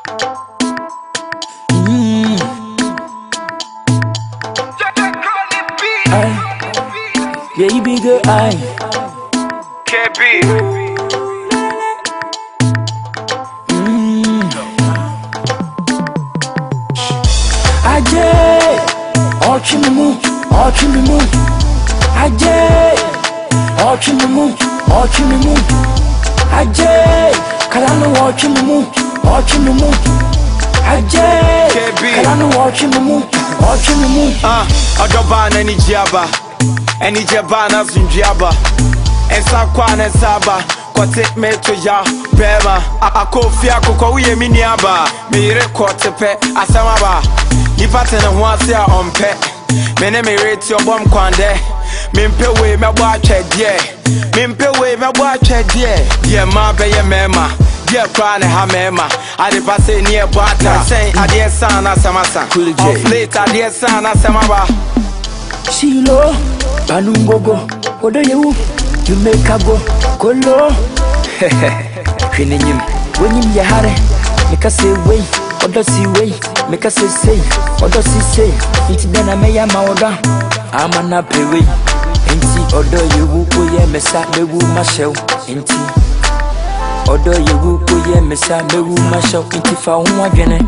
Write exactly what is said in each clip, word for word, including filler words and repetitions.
Mm. Aye. Yeah, you be good, aye. K B. Mm. Ajie, watching the moon, watching the moon. Ajie, watching the moon, watching the moon. Ajie, Kalano watching the moon, watching the moon. Ajie, K B. Kalano watching the moon, watching the moon. Ah, Adoba na ni jiaba, eni jeba na sunjiaba. Ensa kwa na saba, kote me to ya bema. Kofi akoko uye mini aba, me yire kote pe asamaba. Nipate na huase a ompe, mene me rate your bomb kwande. Mimpe we me bwa chedie, mimpe we me bwa chedie. Ye ma be ye mema, ye kwa ne ha mema. Ade pase ni e bwata, say ade sana samasa. Kulli Of late ade sana samaba. Silo, Banungogo, Odo you, you make a go, Kolo. When him, when him yahare, make us say way, Odo see way, make us say say, Odo see say, it's then I may am order. I'm an happy way, ain't he? Odo you who ye messa, the woo my shell, ain't he? Odo you who ye messa, the woo my shell, ain't he for one again?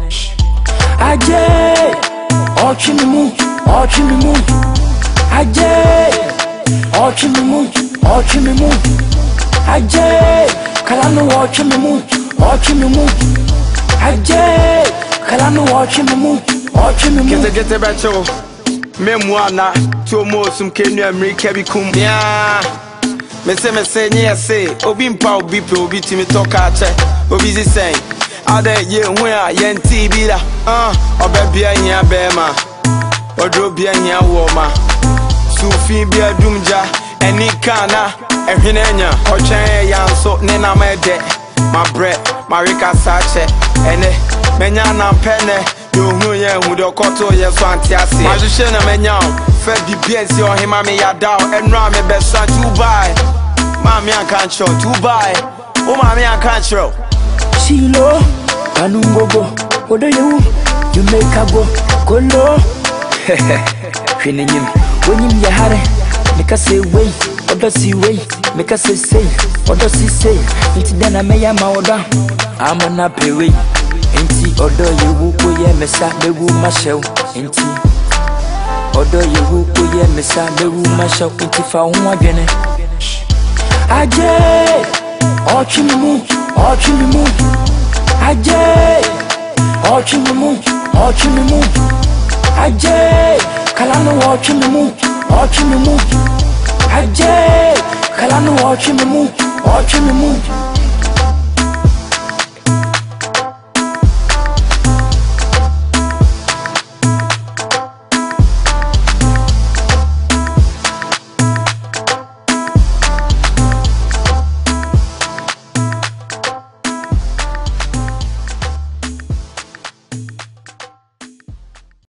Ajie, watching the moon. Watching the moon, Ajie. Watching the moon, watching the moon, Ajie. Kalano watching the moon, watching the moon, Ajie. Kalano watching the moon, watching the moon. Get get becho, me mwana to mo sum kenu America bi kum. Yeah, me say me say ni say obi mpa obi pe obi timi talk ache obi si say ade ye hu a ye nti bi da ah obabia hia be ma. Odro bia hia wo ma sufi bia dumja eni kana ehwenanya otwen ya nso ne na ma de ma bre ma reka sache ene menya na pene yo hu ye hu de koto ye so antiase ma hwehwe na menya fa bibia si ohima me ya daw enra me be so Dubai ma me aka ncho Dubai o ma me aka ncho Silo Banungogo Odo you you make a go Kolo. When him, when him yahare, make us say way, Odo see way, make us say say, Odo see say, it's then I may am order. I'm an happy way, ain't he? Odo you who ye messa, the woo my shell, ain't he? Odo you who ye messa, the woo my shell, ain't he for one again? Ajie, watching the moon, watching the moon, Ajie, watching the moon, watching the moon. Ajie, Kalano watching the moon, watching the moon. Ajie, Kalano watching the moon, watching the moon.